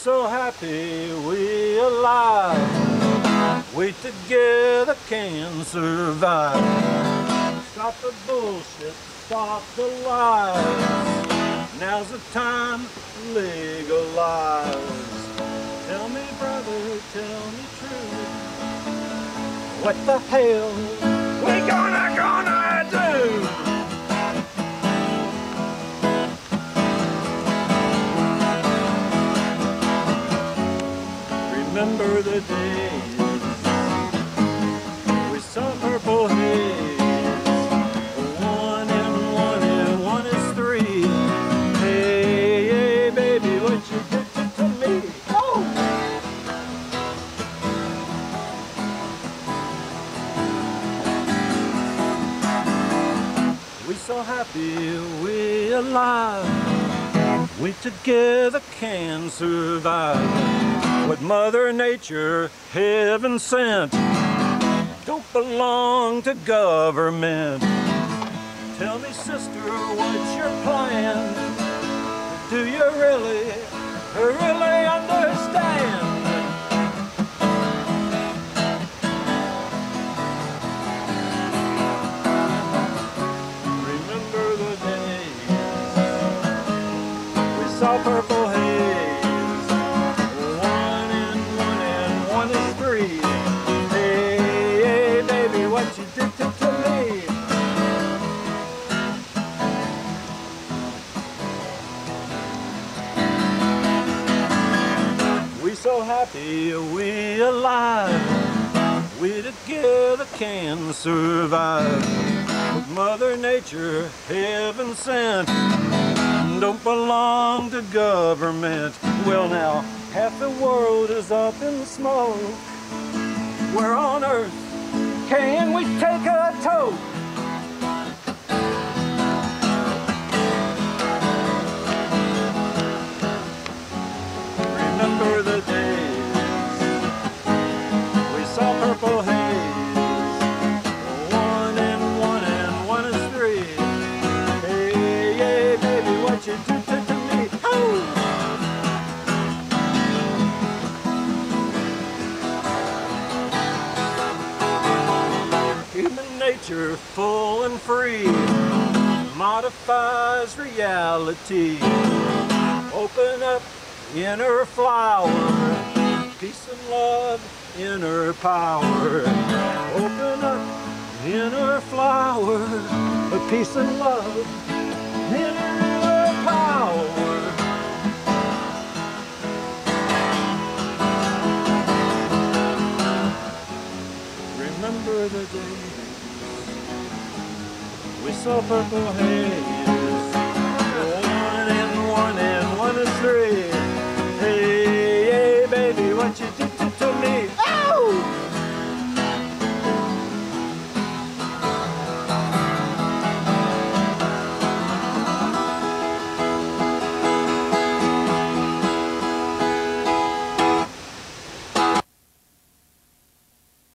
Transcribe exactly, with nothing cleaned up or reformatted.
so happy we alive. We together can survive. Stop the bullshit, stop the lies. Now's the time to legalize. Tell me, brother, tell me true. What the hell we gonna, gonna do? Remember the days we saw purple haze. One and one and one is three. Hey, hey, baby, what you did to, to me? Oh! We so happy we alive. We together can survive. What Mother Nature, heaven sent, don't belong to government. Tell me, sister, what's your plan? Do you really, really understand? Remember the days we saw purple haze. What you did to, to me. We so happy we alive. We together can survive. With Mother Nature, heaven sent, don't belong to government. Well now, half the world is up in smoke. Where on earth can we take a toke? Remember the days we saw purple haze. One and one and one is three. Hey, hey, baby, what you do to, to me? Oh! Human nature, full and free, modifies reality. Open up inner flower, peace and love, inner power. Open up inner flower, peace and love, inner power. Remember the days we saw purple haze.